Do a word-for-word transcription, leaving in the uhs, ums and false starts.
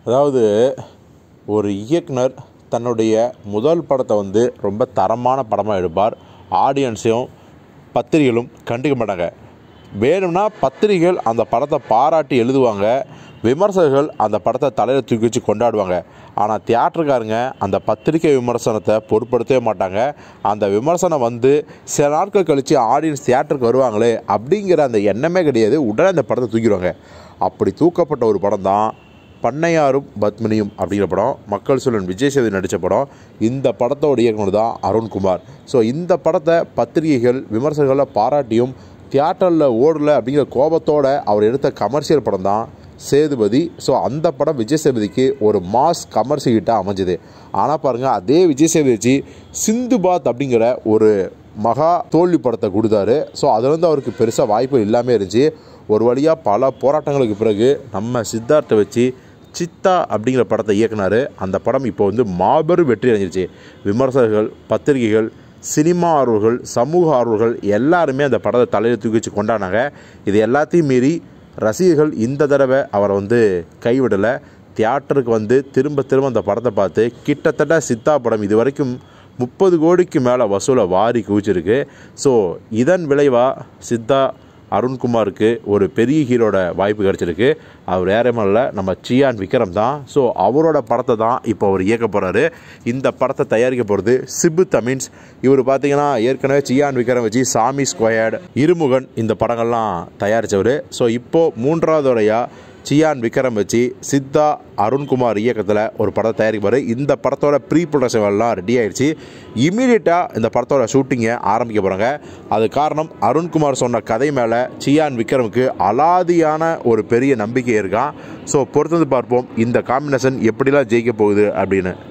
அதாவது ஒரு இயக்குனர் தன்னுடைய முதல் படத்தை வந்து ரொம்ப தரமான படமாக எடுப்பார். ஆடியன்ஸையும் பத்திரிகைகளும் கண்டுக்க மாட்டாங்க. வேணும்னா பத்திரிகைகள் அந்த படத்தை பாராட்டி எழுதுவாங்க, விமர்சகர்கள் அந்த படத்தை தலையில் தூக்கி வச்சு கொண்டாடுவாங்க. ஆனால் தியேட்டருக்காரங்க அந்த பத்திரிகை விமர்சனத்தை பொருட்படுத்தவே மாட்டாங்க. அந்த விமர்சனம் வந்து சில நாட்கள் கழித்து ஆடியன்ஸ் தியேட்டருக்கு வருவாங்களே அப்படிங்கிற அந்த எண்ணமே கிடையாது. உடனே அந்த படத்தை தூக்கிடுவாங்க. அப்படி தூக்கப்பட்ட ஒரு படம் தான் பண்ணையாரும் பத்மினியும் அப்படிங்கிற படம். மக்கள் செல்வன் விஜய் சேதுபதி நடித்த படம். இந்த படத்தோட இயக்குனர் தான் அருண்குமார். ஸோ இந்த படத்தை பத்திரிகைகள் விமர்சகர்களை பாராட்டியும் தியேட்டரில் ஓடலை அப்படிங்கிற கோபத்தோடு அவர் எடுத்த கமர்ஷியல் படம் தான் சேதுபதி. ஸோ அந்த படம் விஜய் சேதுபதிக்கு ஒரு மாஸ் கமர்ஷியல் ஹிட்டாக அமைஞ்சுது. ஆனால் பாருங்கள், அதே விஜய் சேதுபதி வச்சு சிந்துபாத் அப்படிங்கிற ஒரு மகா தோல்வி படத்தை கொடுத்தாரு. ஸோ அதில் வந்து அவருக்கு பெருசாக வாய்ப்பு இல்லாமல் இருந்துச்சு. ஒரு வழியாக பல போராட்டங்களுக்கு பிறகு நம்ம சித்தார்த்தை வச்சு சித்தா அப்படிங்கிற படத்தை இயக்குனார். அந்த படம் இப்போ வந்து மாபெரும் வெற்றி அடைஞ்சிருச்சு. விமர்சகர்கள், பத்திரிகைகள், சினிமா ஆர்வர்கள், சமூக ஆர்வர்கள் எல்லாருமே அந்த படத்தை தலையில் தூக்கி வச்சு கொண்டாடினாங்க. இது எல்லாத்தையும் மீறி ரசிகர்கள் இந்த தடவை அவரை வந்து கைவிடலை. தியேட்டருக்கு வந்து திரும்ப திரும்ப அந்த படத்தை பார்த்து கிட்டத்தட்ட சித்தா படம் இது வரைக்கும் முப்பது கோடிக்கு மேலே வசூலை வாரி குவிச்சிருக்கு. ஸோ இதன் விளைவாக சித்தா அருண்குமாருக்கு ஒரு பெரிய ஹீரோட வாய்ப்பு கிடச்சிருக்கு. அவர் யாரும் இல்லை, நம்ம சியான் விக்ரம் தான். ஸோ அவரோட படத்தை தான் இப்போ அவர் இயக்க போகிறாரு. இந்த படத்தை தயாரிக்க போகிறது சிபு தமின்ஸ். இவர் பார்த்தீங்கன்னா ஏற்கனவே சியான் விக்ரம் வச்சு சாமி ஸ்கொயர்டு, இருமுகன் இந்த படங்கள்லாம் தயாரித்தவர். ஸோ இப்போது மூன்றாவது உரையாக சியான் விக்ரம் வச்சு சித்தா அருண்குமார் இயக்கத்தில் ஒரு படத்தை தயாரிப்பார். இந்த படத்தோட ப்ரீ ப்ரொடக்ஷன் எல்லாம் ரெடி ஆகிடுச்சு. இமீடியட்டாக இந்த படத்தோட ஷூட்டிங்கை ஆரம்பிக்க போகிறாங்க. அது காரணம் அருண்குமார் சொன்ன கதை மேலே சியான் விக்ரமுக்கு அலாதியான ஒரு பெரிய நம்பிக்கை இருக்கான். ஸோ பொறுத்தது பார்ப்போம் இந்த காம்பினேஷன் எப்படிலாம் ஜெயிக்க போகுது அப்படின்னு.